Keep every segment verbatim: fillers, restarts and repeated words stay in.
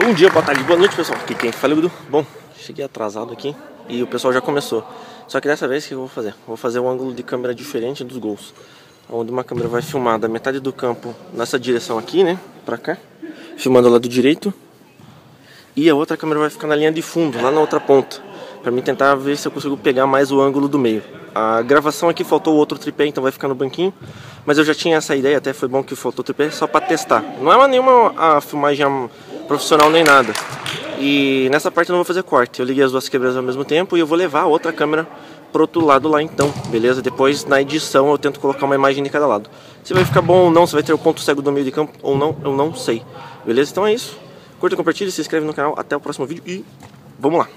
Bom dia, boa tarde, boa noite, pessoal. Aqui quem fala é o Dudu. Bom, cheguei atrasado aqui e o pessoal já começou. Só que dessa vez o que eu vou fazer? Vou fazer um ângulo de câmera diferente dos gols. Onde uma câmera vai filmar da metade do campo nessa direção aqui, né? Pra cá. Filmando do lado direito. E a outra câmera vai ficar na linha de fundo, lá na outra ponta. Pra mim tentar ver se eu consigo pegar mais o ângulo do meio. A gravação aqui faltou o outro tripé, então vai ficar no banquinho. Mas eu já tinha essa ideia, até foi bom que faltou o tripé, só pra testar. Não é uma, nenhuma a filmagem profissional nem nada. E nessa parte eu não vou fazer corte. Eu liguei as duas câmeras ao mesmo tempo e eu vou levar a outra câmera pro outro lado lá então, beleza? Depois na edição eu tento colocar uma imagem de cada lado. Se vai ficar bom ou não, se vai ter o ponto cego do meio de campo ou não, eu não sei. Beleza? Então é isso. Curta, compartilha, se inscreve no canal. Até o próximo vídeo e vamos lá!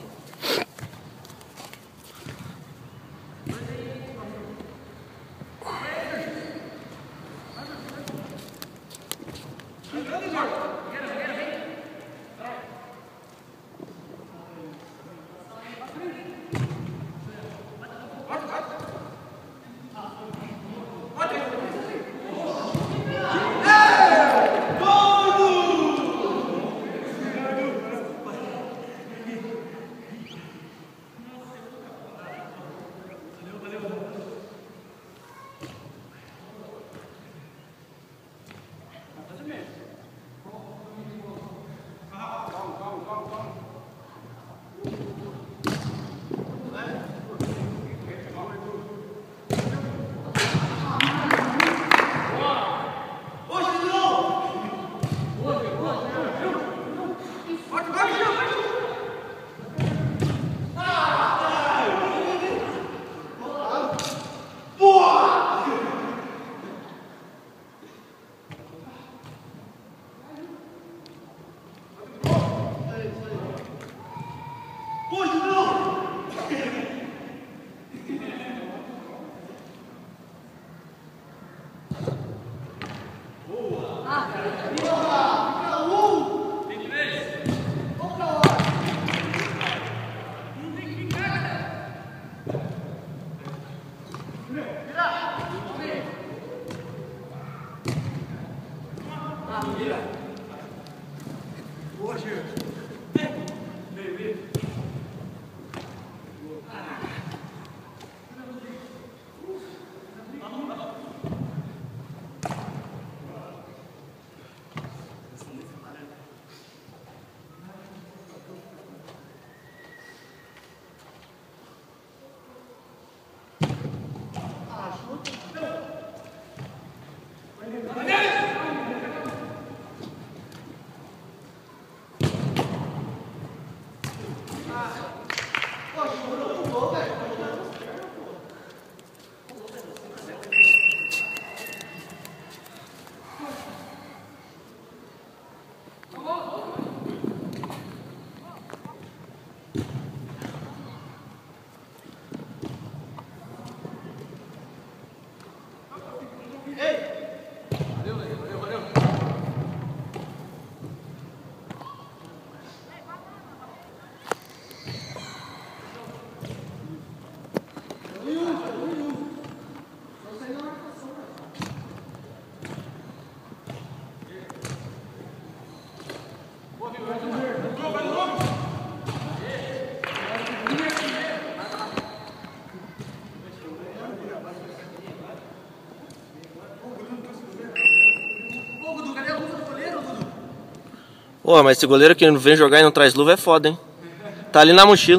Pô, mas esse goleiro que vem jogar e não traz luva é foda, hein? Tá ali na mochila.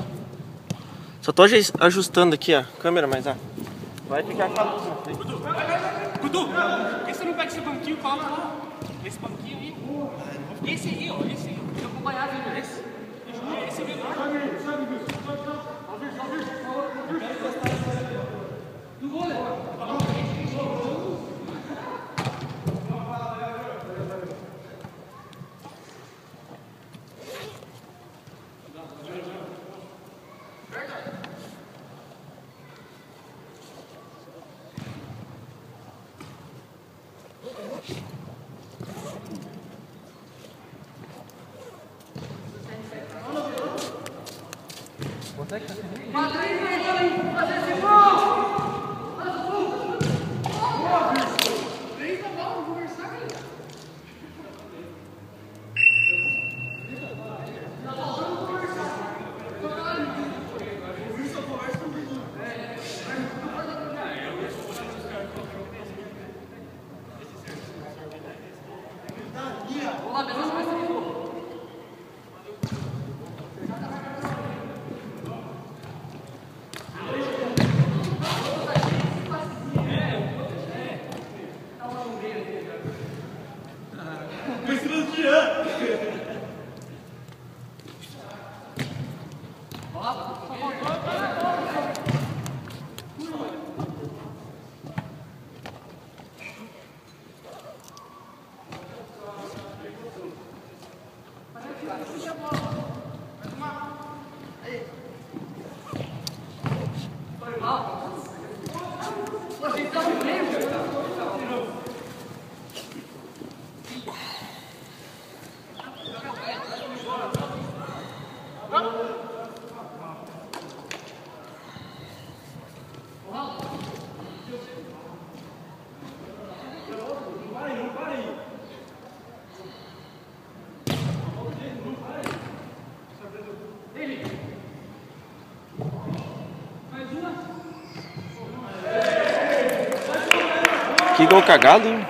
Só tô ajustando aqui a câmera, mas ah, vai ficar com a luz. Dudu, Dudu, por que você não pega esse banquinho e coloca lá? Esse banquinho aí. Esse aí, ó, esse aí. Eu vou banhar vindo esse. Esse aí, ó. Não vou levar. Que gol cagado, hein?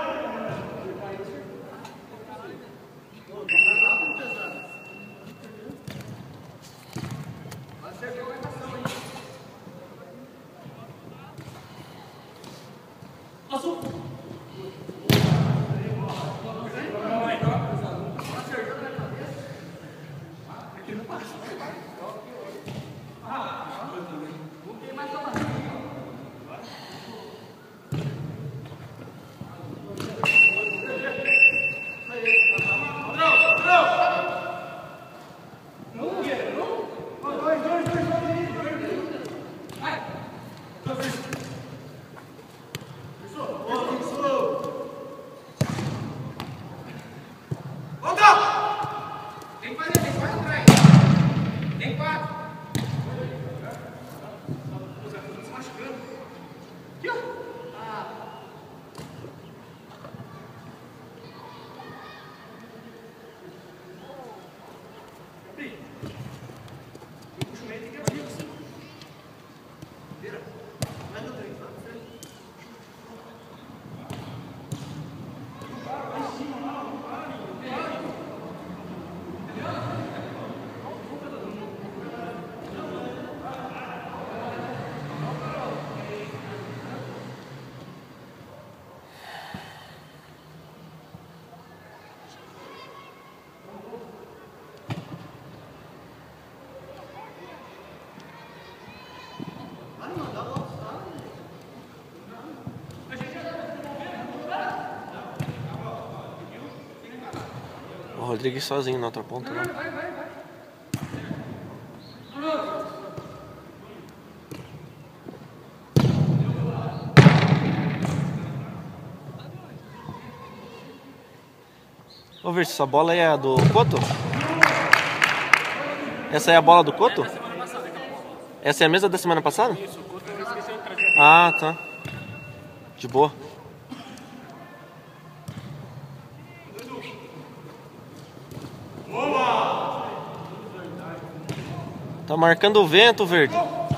O Rodrigues sozinho na outra ponta, né? Ô, Virtus, essa bola aí é a do Coto? Essa é a bola do Coto? Essa é a mesa da semana passada? Isso, o Couto esqueceu de trazer. Ah, tá. De boa. Tá marcando o vento, Verde.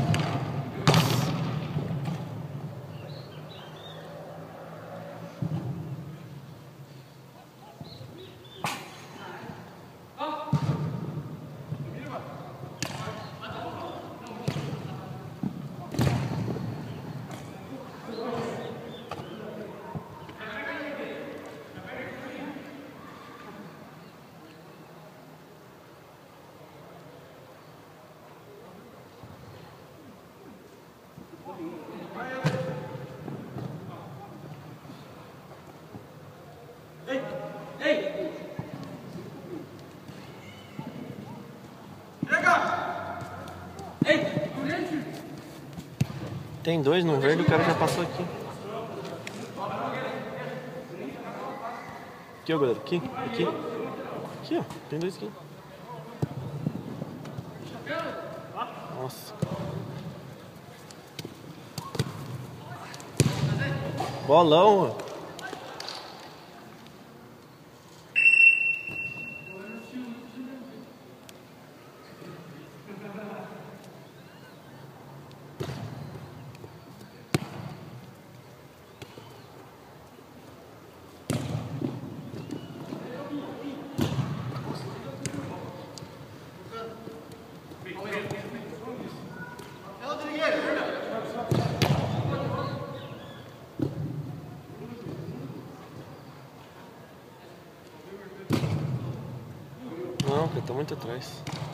Tem dois no verde, o cara já passou aqui. Aqui, ó, galera. Aqui, aqui. Aqui, ó. Tem dois aqui. Nossa. Bolão, ó. Não, cara, tá muito atrás.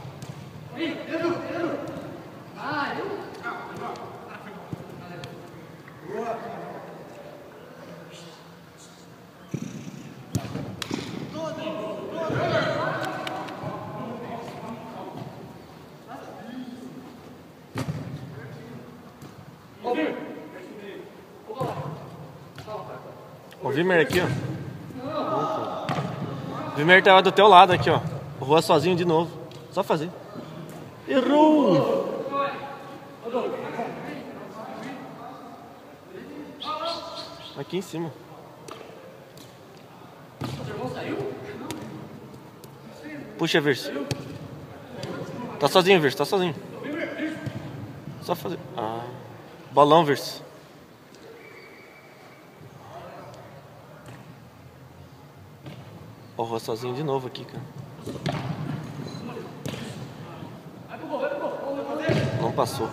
O Vimer aqui, ó. O Vimer tava do teu lado aqui, ó. Rua sozinho de novo. Só fazer. Errou! Aqui em cima. Puxa, Verso. Tá sozinho, Verso. Tá sozinho. Só fazer. Ah. Balão, Verso. Ó, oh, sozinho de novo aqui, cara. Não passou.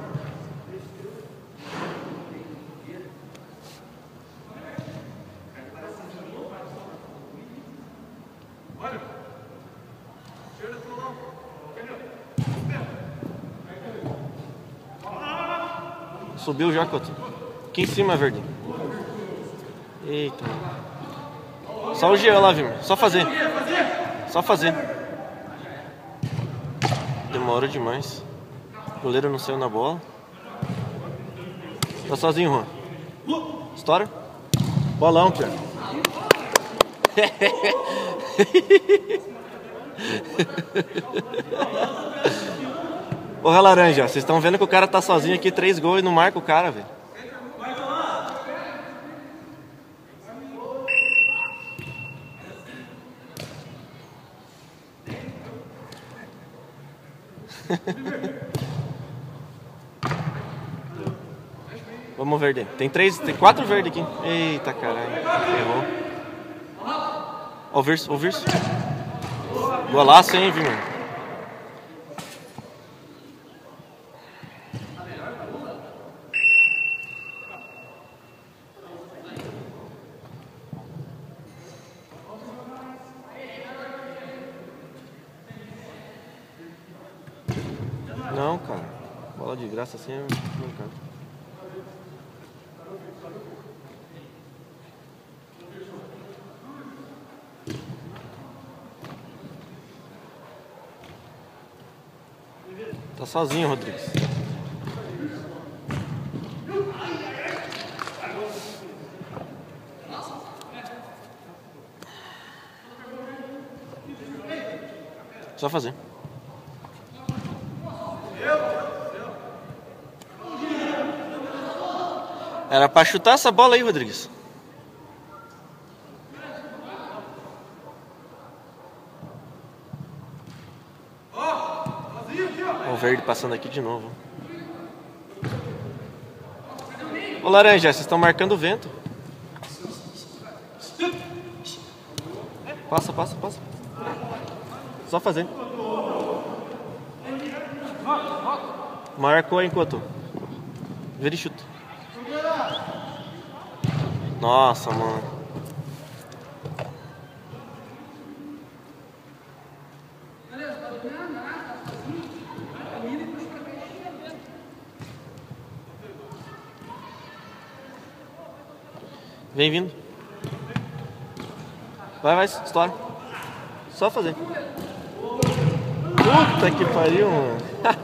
Subiu já, Couto. Aqui em cima, Verde. Eita. Só o Jean lá, viu? Só fazer. Só fazer. Demora demais. O goleiro não saiu na bola. Tá sozinho, Juan. Estoura. Bolão, cara. Porra, Laranja, vocês estão vendo que o cara tá sozinho aqui, três gols e não marca o cara, velho. Vamos, Verde. Tem três, tem quatro verdes aqui. Eita, caralho. Errou. Ó o Verso, ó o Verso. Golaço, hein, viu, mano? Não, cara. Bola de graça assim é mancada. Tá sozinho, Rodrigues. Só fazer. Era pra chutar essa bola aí, Rodrigues. O Verde passando aqui de novo. Ô, Laranja, vocês estão marcando o vento. Passa, passa, passa. Só fazer. Marcou enquanto. Vira e chuta. Nossa, mano. Vem vindo. Vai, vai, estoura. Só fazer. Puta que pariu, mano.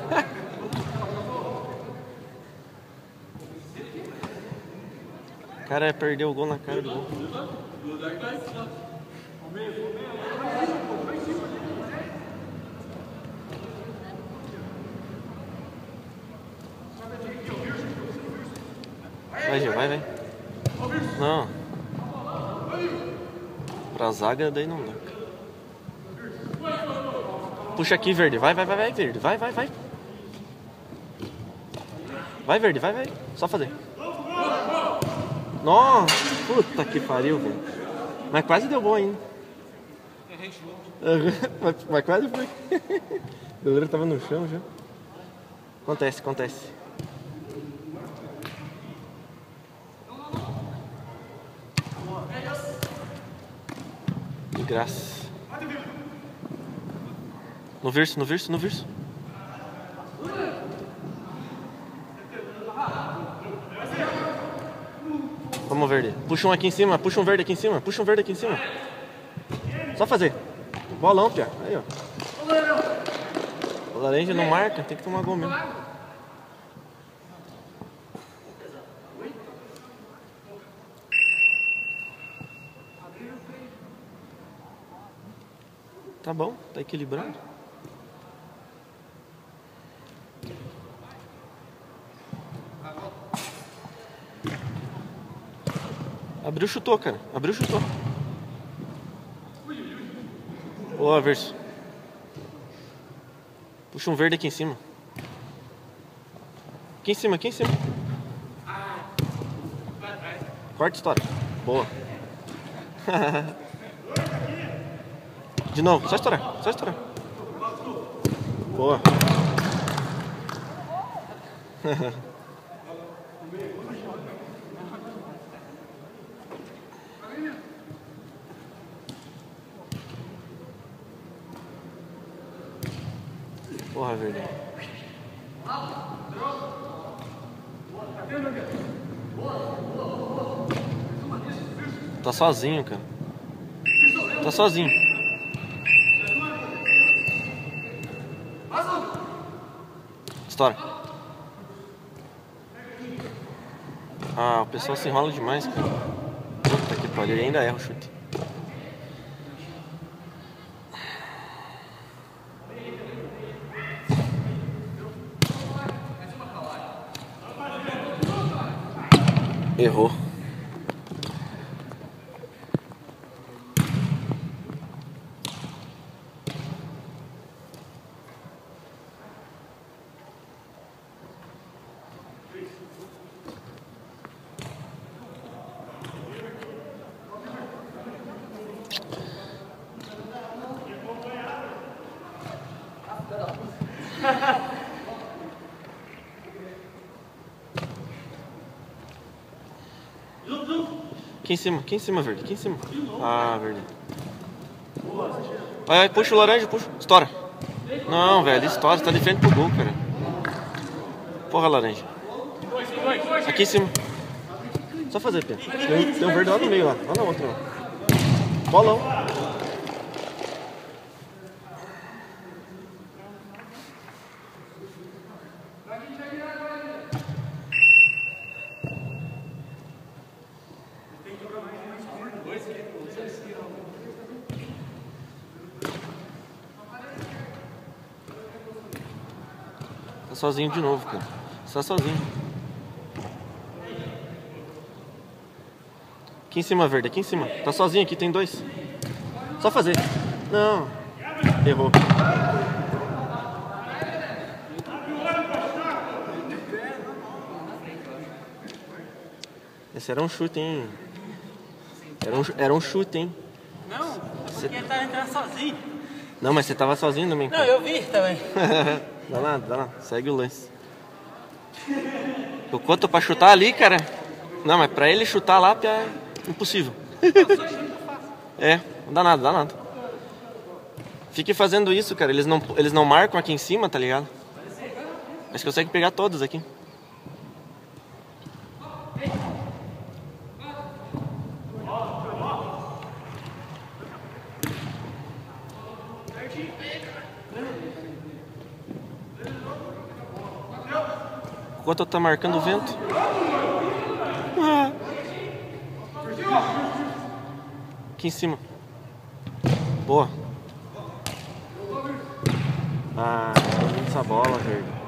O cara perdeu o gol na cara do gol. Vai, Gil, vai, vai. Não. Pra zaga daí não dá. Puxa aqui, Verde. Vai, vai, vai, vai, Verde. Vai, vai, vai. Vai, Verde, vai, vai. Só fazer. Nossa, puta que pariu, velho. Mas quase deu bom ainda. mas, mas quase foi. O goleiro tava no chão já. Acontece, acontece. De graça. No verso, no verso, no verso. Vamos verde. Puxa um aqui em cima, puxa um verde aqui em cima, puxa um verde aqui em cima. Só fazer. Bolão, pia. Aí, ó. O laranja não marca, tem que tomar gol mesmo. Tá bom, tá equilibrado. Abriu, chutou, cara. Abriu, chutou. Boa, verso. Puxa um verde aqui em cima. Aqui em cima, aqui em cima. Corta, história. Boa. De novo, só estourar, só estourar. Boa. Porra, verdade. Tá sozinho, cara. Tá sozinho. Estoura. Ah, o pessoal se enrola demais, cara. Puta que pariu, ele ainda erra o chute. Errou. Aqui em cima, aqui em cima, verde, aqui em cima. Ah, verde. Vai, vai, puxa o laranja, puxa. Estoura. Não, velho, estoura, você tá de frente pro gol, cara. Porra, laranja. Aqui em cima. Só fazer, Pedro. Tem, tem um verde lá no meio, lá. Lá na outra, lá. Bolão. Tá sozinho de novo, cara. Você tá sozinho. Aqui em cima, verde, aqui em cima. Tá sozinho aqui, tem dois. Só fazer. Não. Errou. Esse era um chute, hein? Era um, era um chute, hein? Não, porque ele tava entrando sozinho. Não, mas você tava sozinho também, Não, cara. eu vi também. Dá nada, dá nada. Segue o lance. O quanto pra chutar ali, cara? Não, mas pra ele chutar lá é impossível. É, não dá nada, dá nada. Fique fazendo isso, cara. Eles não, eles não marcam aqui em cima, tá ligado? Mas consegue pegar todos aqui. Enquanto tá marcando o vento. Ah. Aqui em cima. Boa. Ah, essa bola, verde.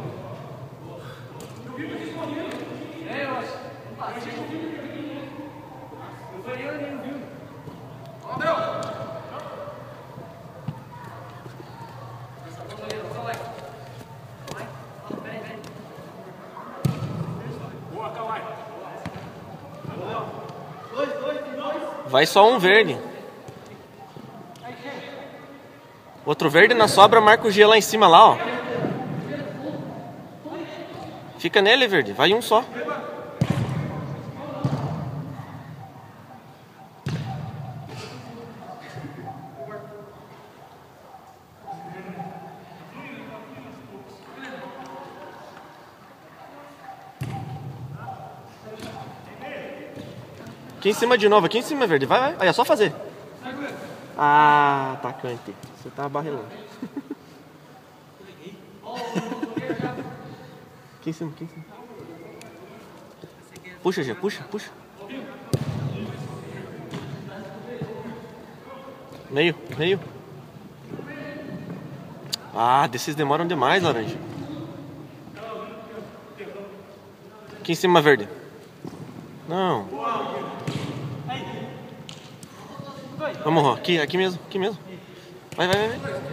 Vai só um verde. Outro verde na sobra, marca o G lá em cima lá, ó. Fica nele, verde. Vai um só. Aqui em cima de novo, aqui em cima, verde. Vai, vai. Aí é só fazer. Ah, atacante. Você tá barrelando. Aqui em cima, aqui em cima. Puxa, Gê, puxa, puxa. Meio, meio. Ah, desses demoram demais, laranja. Aqui em cima, verde. Não. Vamos, Ró. Aqui, aqui mesmo, aqui mesmo. Vai, vai, vai. vai.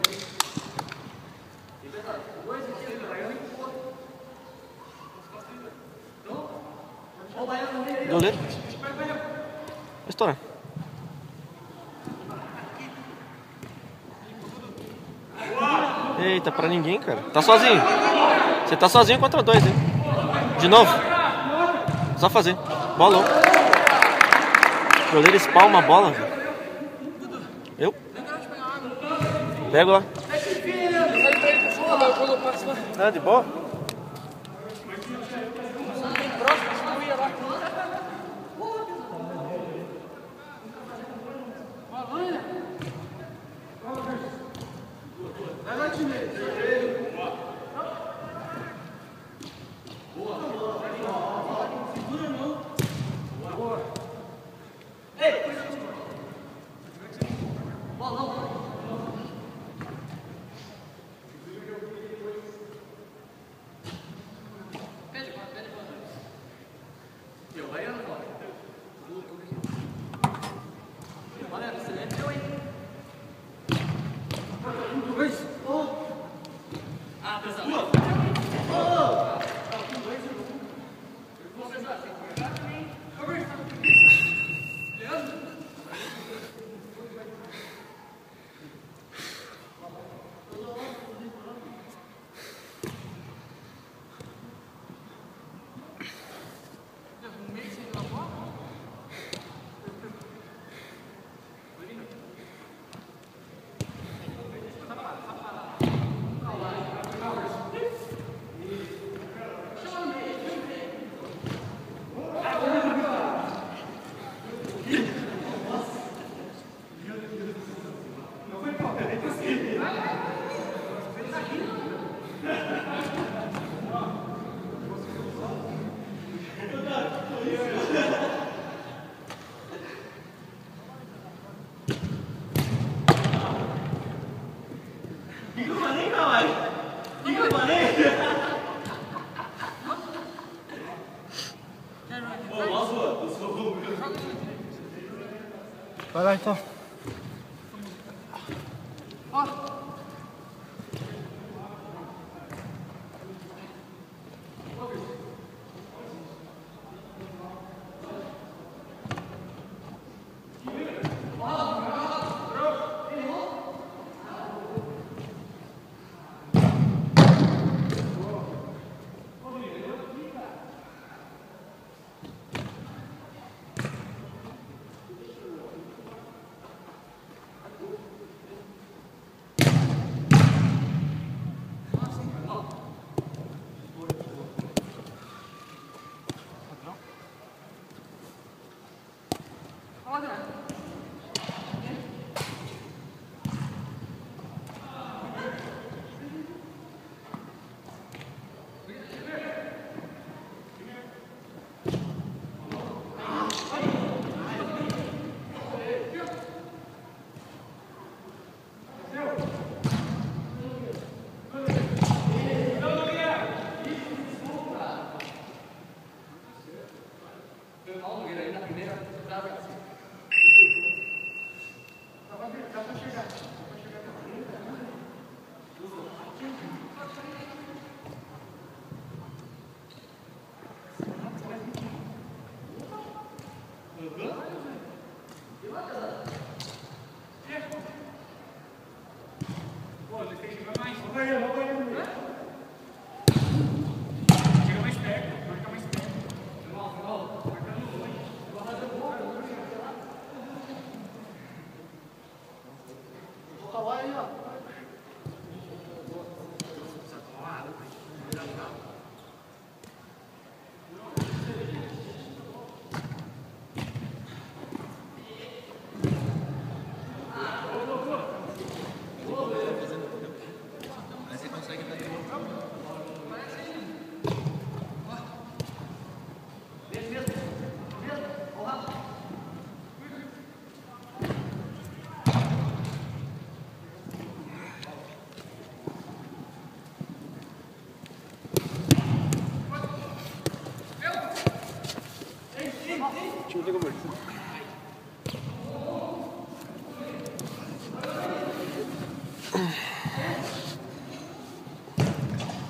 Goleiro. Vai estourar. Eita, pra ninguém, cara. Tá sozinho. Você tá sozinho contra dois, hein? De novo. Só fazer. Bolou. O goleiro espalma a bola. Eu? Pego lá. Ah, de boa?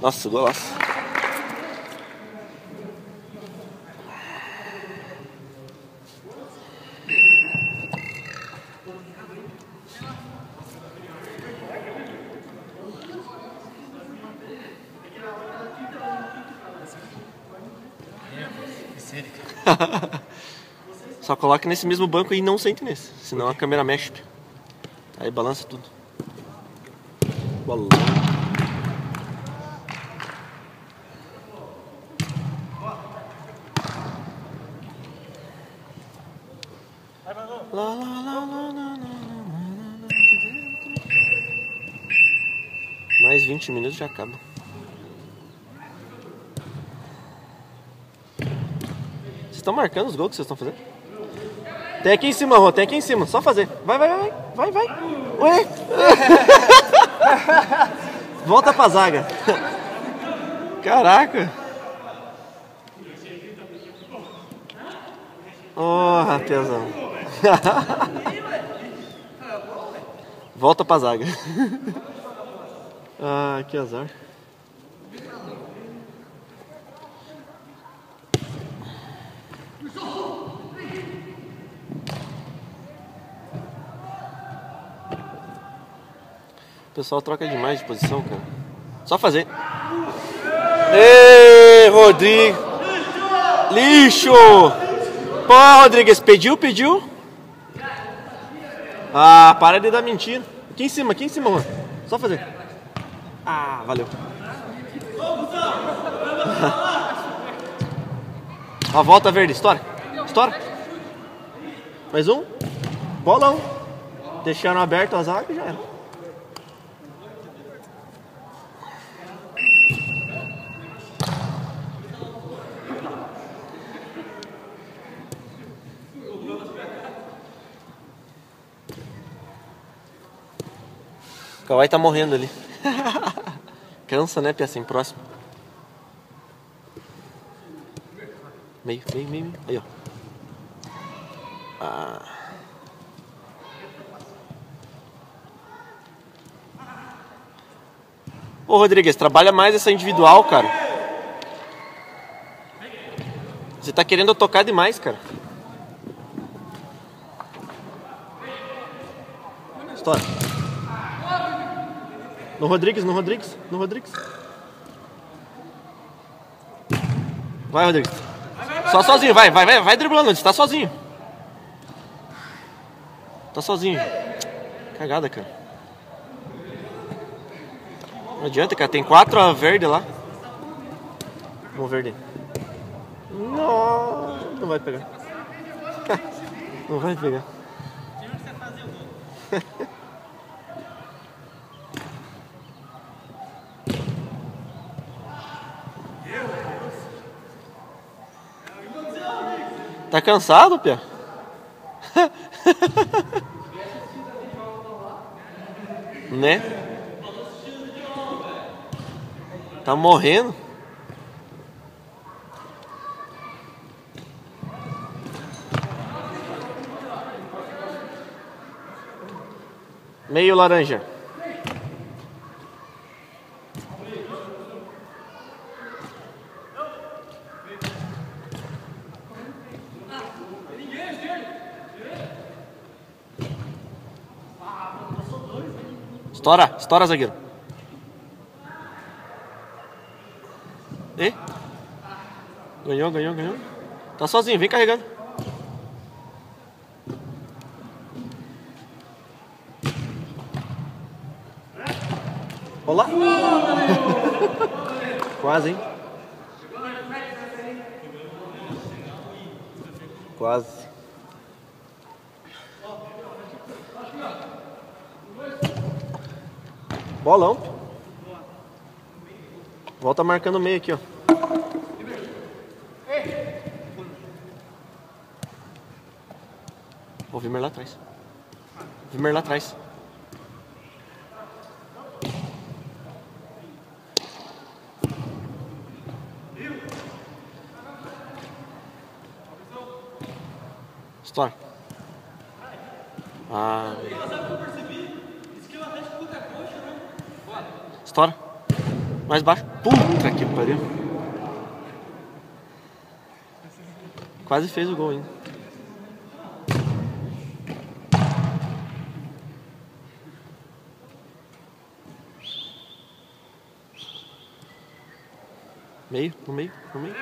Nossa, golaço. Só coloque nesse mesmo banco e não sente nesse, senão a câmera mexe. Aí balança tudo. Bolão. Lá, lá, lá, lá, lá, lá. Mais vinte minutos já acaba. Vocês estão marcando os gols que vocês estão fazendo? Tem aqui em cima, Rô, tem aqui em cima, só fazer. Vai, vai, vai, vai, vai. Ué! Volta pra zaga. Caraca! Oh, rapazão. Volta pra zaga. Ah, que azar. O pessoal troca demais de posição, cara. Só fazer. Ê, Rodrigo. Lixo. Pô, Rodrigues, pediu, pediu. Ah, para de dar mentira. Aqui em cima, aqui em cima, mano. Só fazer. Ah, valeu. A volta verde, estoura. Estoura. Mais um. Bolão. Deixaram aberto a zaga e já era. O Kawhi tá morrendo ali. Cansa, né, Pia, assim, próximo. Meio, meio, meio, meio. Aí, ó. Ah. Ô, Rodrigues, trabalha mais essa individual, cara. Você tá querendo tocar demais, cara. Estoura. No Rodrigues, no Rodrigues, no Rodrigues. Vai, Rodrigues. Só sozinho, vai, vai, vai, vai driblando, você tá sozinho. Tá sozinho. Cagada, cara. Não adianta, cara, tem quatro a verde lá. Vamos verde. Não, não vai pegar. Não vai pegar. Tá cansado, Pia? Né? Tá morrendo. Meio laranja. Estoura, estoura, zagueiro. E? Ganhou, ganhou, ganhou. Tá sozinho, vem carregando. Olá. Quase, hein? Quase. Bolão. Volta marcando o meio aqui, ó. Ó, o Vimer lá atrás. Vimer lá atrás. Estoura. Ah. Estoura. Mais baixo. Puta que pariu. Quase fez o gol ainda. Meio, no meio, no meio.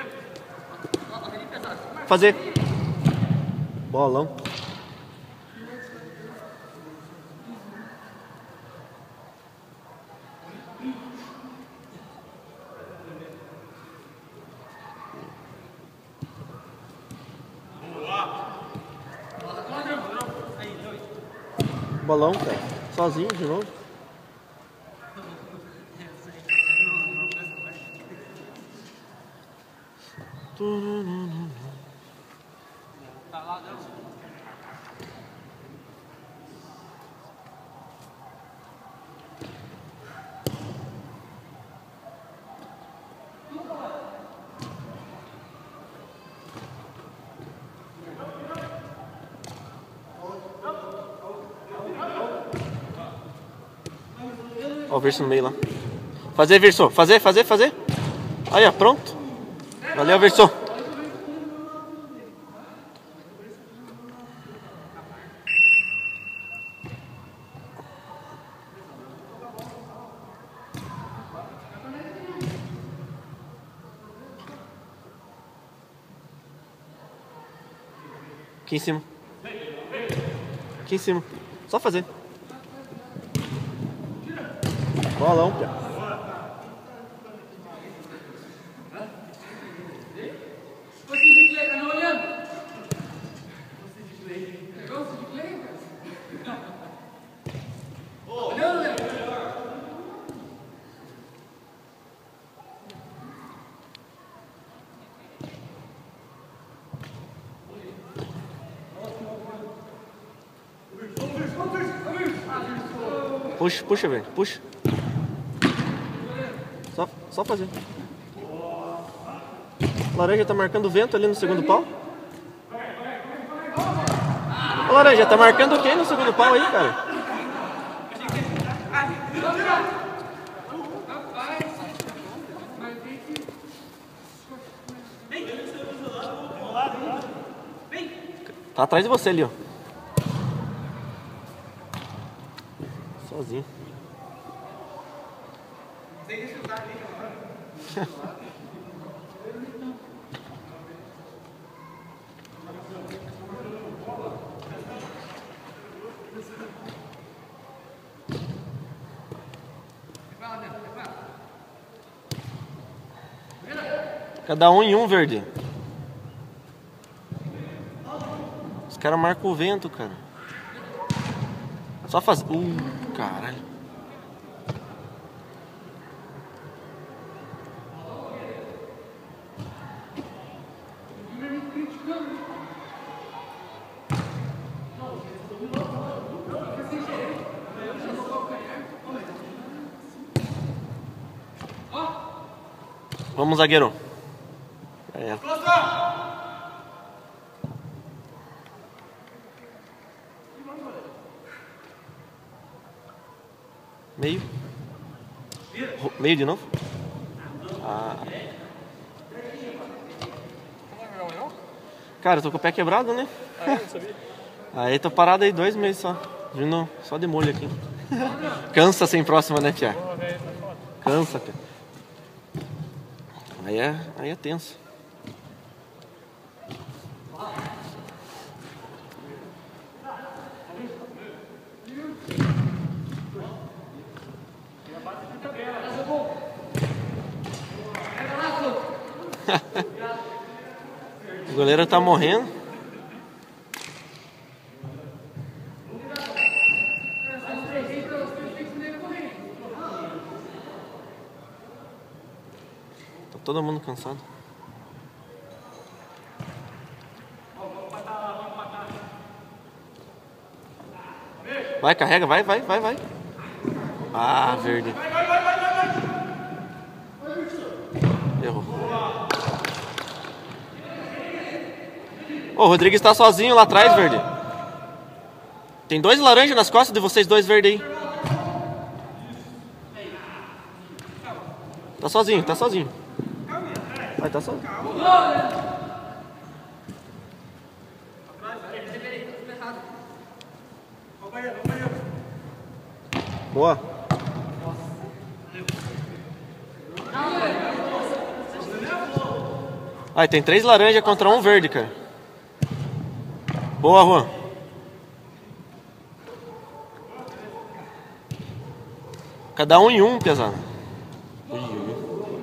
Fazer. Bolão. Bolão, cara. Sozinho de novo. Ó o verso no meio lá. Fazer, verso. Fazer, fazer, fazer. Aí, ó, pronto. Valeu, verso. Aqui em cima. Aqui em cima. Só fazer. Bolão, pia. Puxa, puxa, velho, puxa. Só, só fazer. Laranja tá marcando o vento ali no segundo pau. Ô, Laranja, tá marcando quem no segundo pau aí, cara? Tá atrás de você ali, ó. Sozinho. Cada um em um, verde. Os caras marcam o vento, cara. Só fazer. Uh, caralho. Vamos, zagueiro. É. Meio. Meio de novo? Ah. Cara, eu tô com o pé quebrado, né? Ah, eu não sabia. Aí tô parado aí dois meses só. Vindo só de molho aqui. Cansa sem próxima, né, tia? Cansa, tia. Aí é, aí é tenso. O goleiro tá morrendo. Tá todo mundo cansado. Vai, carrega, vai, vai, vai, vai. Ah, verde. Errou. Ô, o Rodrigues tá sozinho lá atrás, verde. Tem dois laranjas nas costas de vocês dois, verde aí. Tá sozinho, tá sozinho. Vai, tá sozinho. Boa. Ai, tem três laranjas contra um verde, cara. Boa, Juan. Cada um em um, pesado. Ui, ui.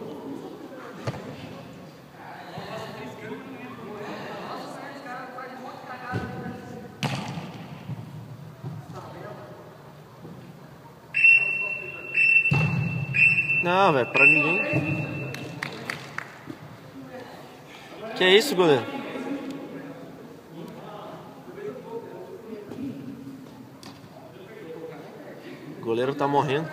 Não, velho, pra ninguém. Que é isso, goleiro? O goleiro tá morrendo.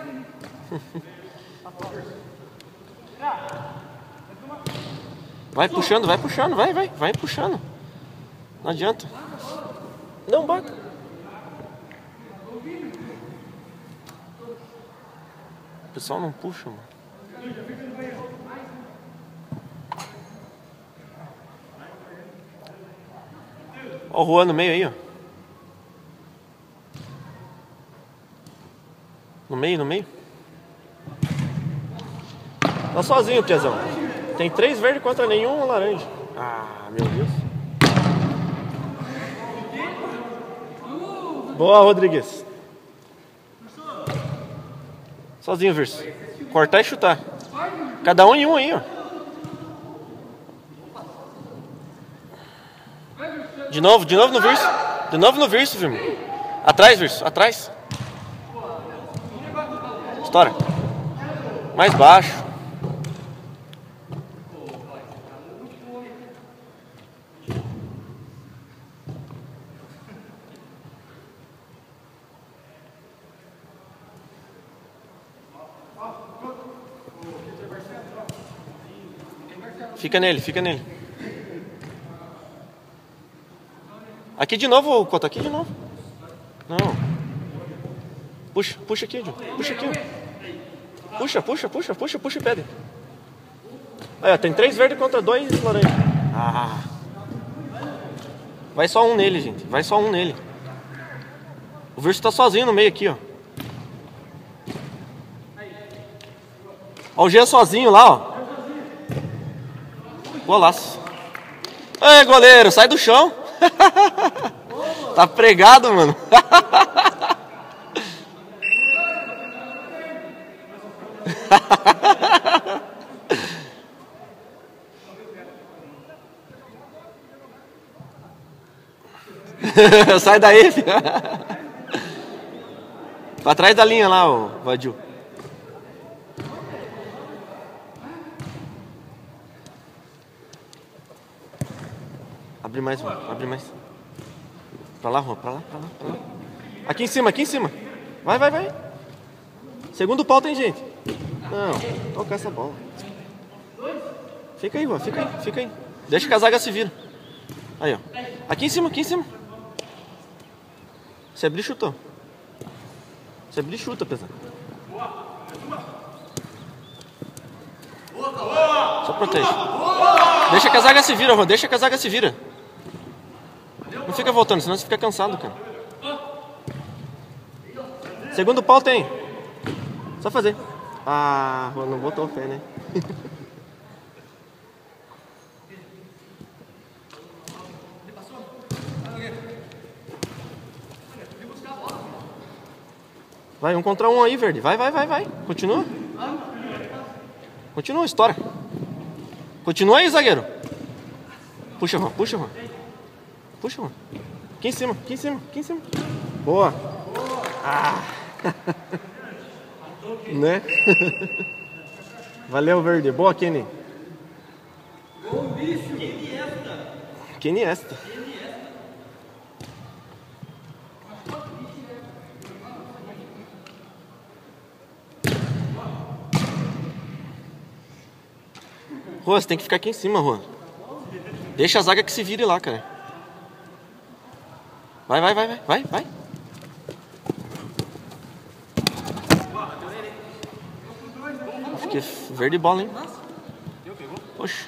Vai puxando, vai puxando, vai, vai, vai puxando. Não adianta. Não bata. O pessoal não puxa, mano. Ó o Juan no meio aí, ó. No meio, no meio. Tá sozinho, Piazão. Tem três verdes contra nenhum laranja. Ah, meu Deus. Boa, Rodrigues. Sozinho, Verso. Cortar e chutar. Cada um em um aí, ó. De novo, de novo no Verso. De novo no Verso, firme. Atrás, Verso. Atrás. Estoura. Mais baixo. Fica nele, fica nele. Aqui de novo, Cota, aqui de novo. Não. Puxa, puxa aqui, Joe. Puxa aqui. Puxa, puxa, puxa, puxa, puxa e pede. Aí, ó, tem três verdes contra dois laranjas. Ah. Vai só um nele, gente. Vai só um nele. O Verso tá sozinho no meio aqui, ó. Ó o Jean sozinho lá, ó. Golaço. Ei, goleiro, sai do chão. Tá pregado, mano. Sai daí, filho. Pra trás da linha lá, ó, Vadil. Abre mais, mano. Abre mais. Pra lá, Juan. Pra lá, pra lá, pra lá. Aqui em cima, aqui em cima. Vai, vai, vai. Segundo pau tem gente. Não, toca essa bola. Fica aí, Juan. Fica aí, fica aí. Deixa que a zaga se vira. Aí, ó. Aqui em cima, aqui em cima. Se abrir, chutou. Se abrir, chuta, pesado. Só protege. Deixa que a zaga se vira, Juan. Deixa que a zaga se vira. Não fica voltando, senão você fica cansado, cara. Segundo pau tem. Só fazer. Ah, não botou fé, né? Vai, um contra um aí, verde. Vai, vai, vai, vai. Continua. Continua, estoura. Continua aí, zagueiro. Puxa, Juan, puxa, Juan. Puxa, mano. Aqui em cima, aqui em cima, aqui em cima. Boa. Ah. Né? Valeu, verde. Boa, Kenny. Kenny esta. Rua, você tem que ficar aqui em cima, Rua. Deixa a zaga que se vire lá, cara. Vai, vai, vai, vai, vai, vai. que verde bola, hein? Deu, pegou? Poxa.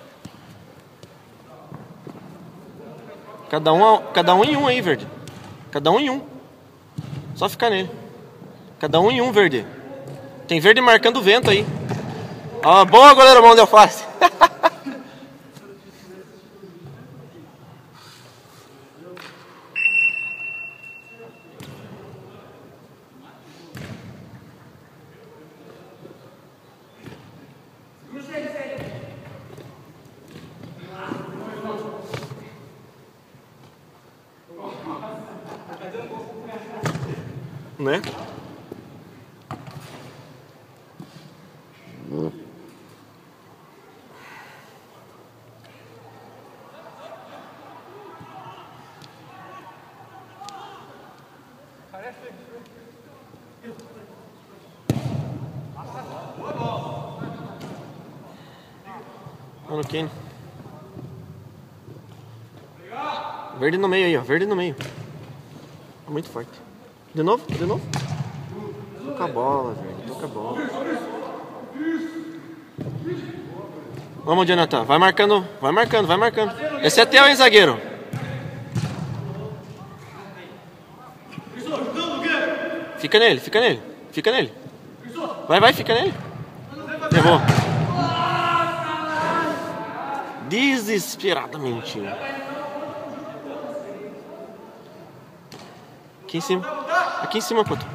Cada um, cada um em um aí, verde. Cada um em um. Só ficar nele. Cada um em um, verde. Tem verde marcando o vento aí. Ó, boa, goleiro, mão de alface. Né? Mano, quem? Verde no meio aí, ó. Verde no meio. Muito forte. De novo? De novo? Toca a bola, velho. Toca a bola. Vamos, Jonathan. Vai marcando. Vai marcando, vai marcando. Esse é teu, hein, zagueiro? Fica nele, fica nele. Fica nele. Vai, vai, fica nele. Errou. Desesperadamente. Aqui em cima. Aqui em cima, Couto.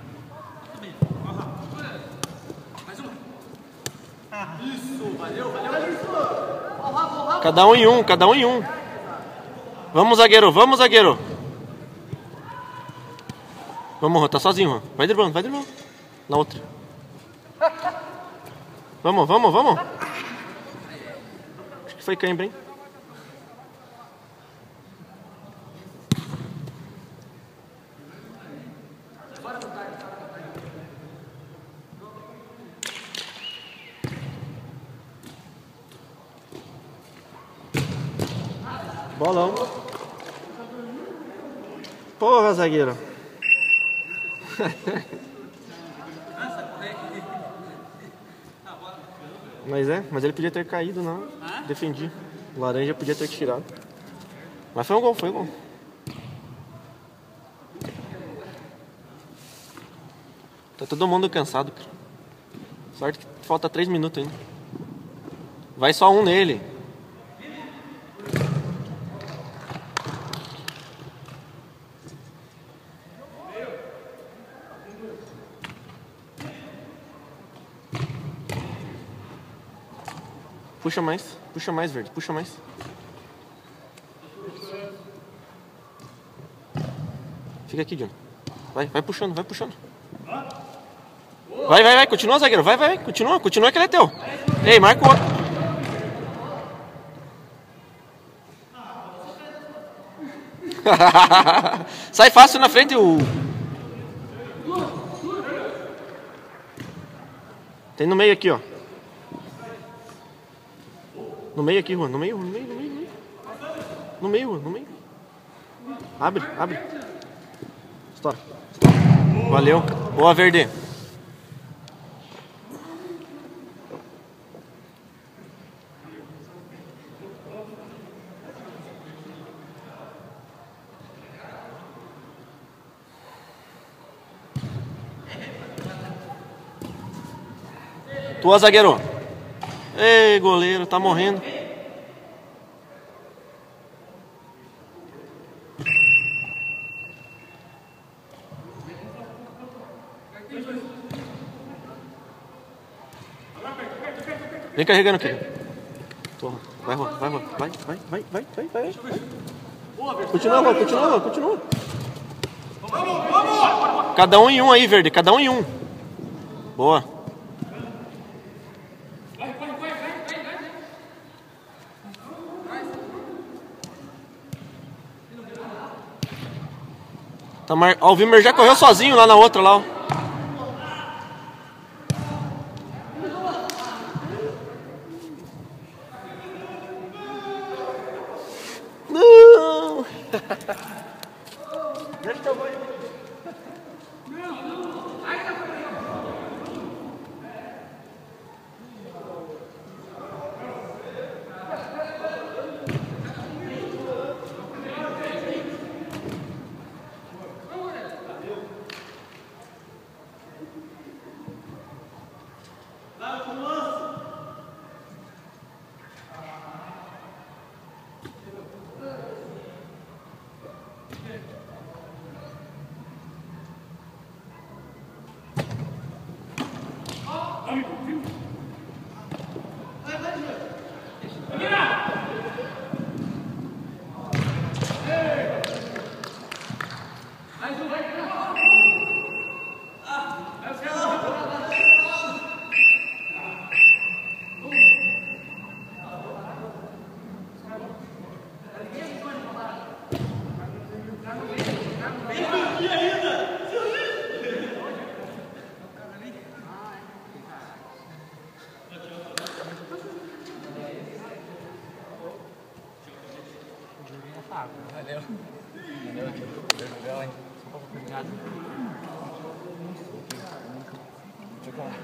Cada um em um, cada um em um. Vamos, zagueiro, vamos, zagueiro. Vamos, Rô, tá sozinho, Rô. Vai driblando, vai driblando. Na outra. Vamos, vamos, vamos. Acho que foi cãibra, hein? Bolão. Porra, zagueiro. Mas é, mas ele podia ter caído, não. Defendi. O laranja podia ter tirado. Mas foi um gol, foi um gol. Tá todo mundo cansado, cara. Sorte que falta três minutos ainda. Vai só um nele. Puxa mais, puxa mais, verde, puxa mais. Fica aqui, John. Vai, vai puxando, vai puxando. Vai, vai, vai, continua, zagueiro, vai, vai, continua, continua que ele é teu. Ei, marca o outro. Sai fácil na frente o... Tem no meio aqui, ó. No meio aqui, Juan. No meio, no meio, no meio, no meio. No meio, Juan, no meio. Abre, abre. Estoura. Valeu. Boa, verde. Tua, zagueiro. Ei, goleiro, tá morrendo. Vem carregando aqui. Vai, vai, vai, vai, vai, vai, vai, vai, vai, vai. Continua, vai, continua, continua. Cada um em um aí, verde, cada um em um. Boa. Tá mar... Ó, o Wimmer já correu sozinho lá na outra, lá, ó. Não! Deixa que eu vou. Valeu. Valeu aqui. Legal, hein? Obrigado. Deixa eu falar.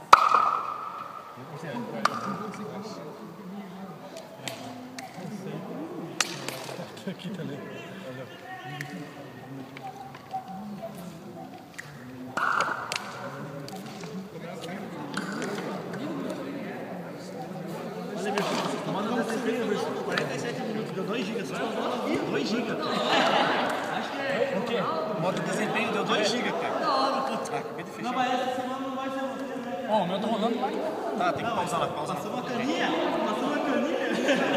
Aqui também. Valeu. quarenta e sete minutos, deu dois gigas só. dois gigas. Acho que é. O quê? O modo desempenho deu dois gigas, cara. Da hora, puta. Acabei de fechar. Não, mas essa semana não vai ser você. Ó, o meu tá rolando lá. Tá, tem que pausar lá. Passou uma caninha. Passou uma caninha.